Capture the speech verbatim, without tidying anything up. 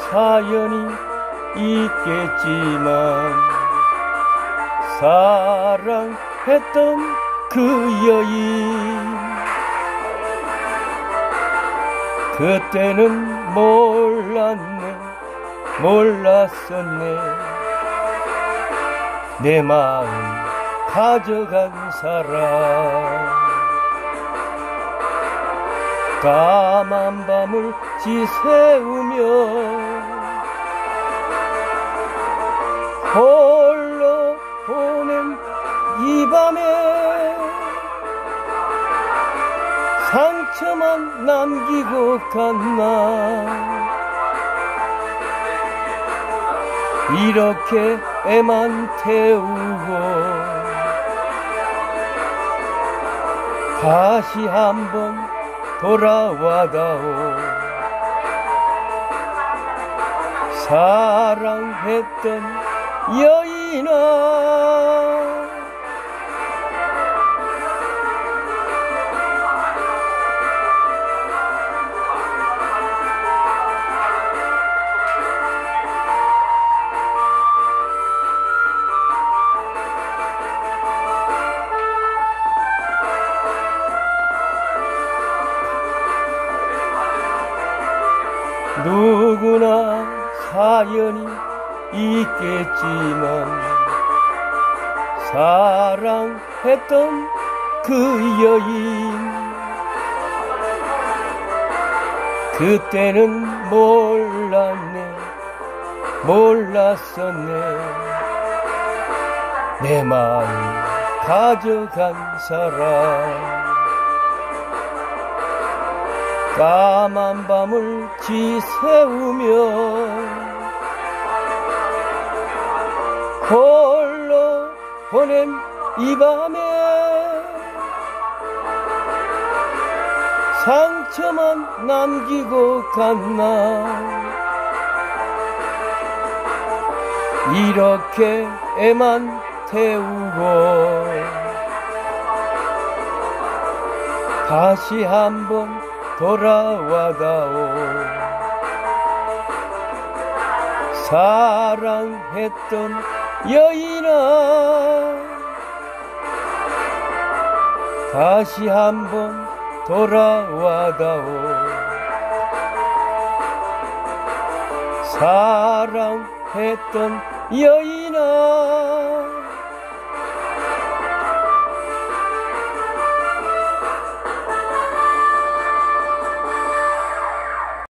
사연이 있겠지만 사랑했던 그 여인 그때는 몰랐네 몰랐었네 내 마음 가져간 사람 까만 밤을 지새우며 홀로 보낸 이 밤에 상처만 남기고 갔나 이렇게 애만 태우고 다시 한번 돌아와다오 사랑했던 여인아 누구나 사연이 있겠지만 사랑했던 그 여인 그때는 몰랐네 몰랐었네 내 마음 가져간 사람 까만 밤을 지새우며 홀로 보낸 이 밤에 상처만 남기고 갔나 이렇게 애만 태우고 다시 한번 돌아와다오 사랑했던 여인아 다시 한번 돌아와다오 사랑했던 여인아